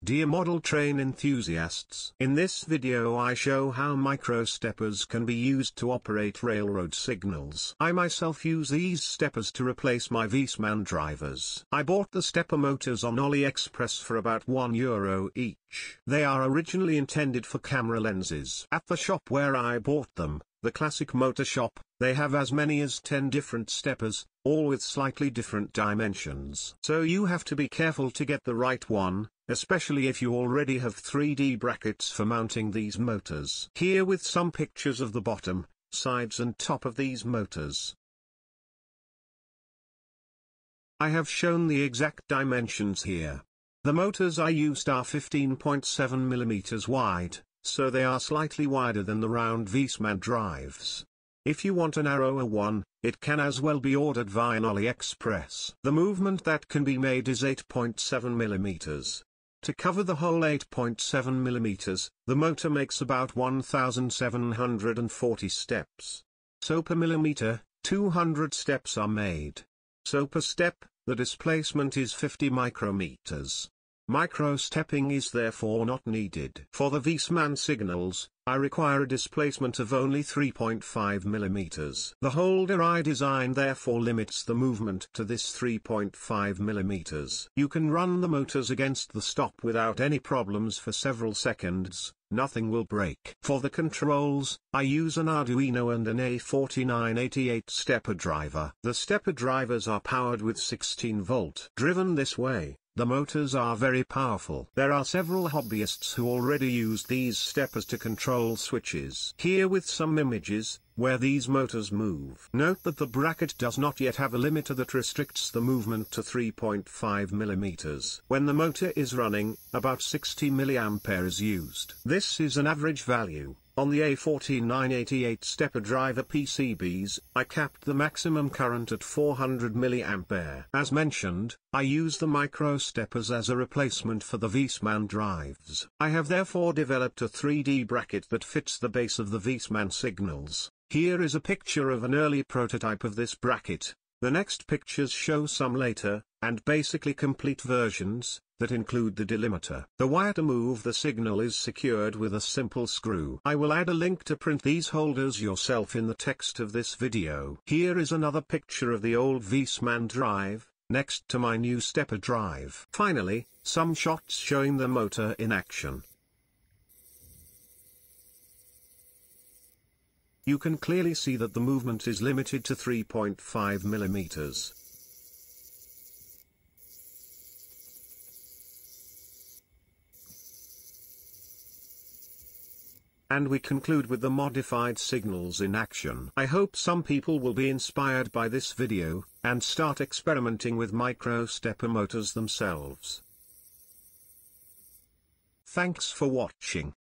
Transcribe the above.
Dear model train enthusiasts, in this video I show how microsteppers can be used to operate railroad signals. I myself use these steppers to replace my Viessmann drivers. I bought the stepper motors on AliExpress for about €1 each. They are originally intended for camera lenses. At the shop where I bought them, the classic motor shop, they have as many as 10 different steppers, all with slightly different dimensions. So you have to be careful to get the right one, especially if you already have 3D brackets for mounting these motors. Here with some pictures of the bottom, sides and top of these motors. I have shown the exact dimensions here. The motors I used are 15.7 mm wide, so they are slightly wider than the round Viessmann drives. If you want a narrower one, it can as well be ordered via AliExpress. The movement that can be made is 8.7 mm. To cover the whole 8.7 mm, the motor makes about 1,740 steps. So per millimeter, 200 steps are made. So per step, the displacement is 50 micrometers. Microstepping is therefore not needed. For the Viessmann signals, I require a displacement of only 3.5 mm. The holder I designed therefore limits the movement to this 3.5 mm. You can run the motors against the stop without any problems for several seconds, nothing will break. For the controls, I use an Arduino and an A4988 stepper driver. The stepper drivers are powered with 16-volt. Driven this way, the motors are very powerful. There are several hobbyists who already use these steppers to control switches. Here with some images, where these motors move. Note that the bracket does not yet have a limiter that restricts the movement to 3.5 mm. When the motor is running, about 60 mA is used. This is an average value. On the A4988 stepper driver PCBs, I capped the maximum current at 400 mA. As mentioned, I use the microsteppers as a replacement for the Viessmann drives. I have therefore developed a 3D bracket that fits the base of the Viessmann signals. Here is a picture of an early prototype of this bracket. The next pictures show some later, and basically complete versions, that include the delimiter. The wire to move the signal is secured with a simple screw. I will add a link to print these holders yourself in the text of this video. Here is another picture of the old Viessmann drive, next to my new stepper drive. Finally, some shots showing the motor in action. You can clearly see that the movement is limited to 3.5 mm. And we conclude with the modified signals in action. I hope some people will be inspired by this video, and start experimenting with microstepper motors themselves. Thanks for watching.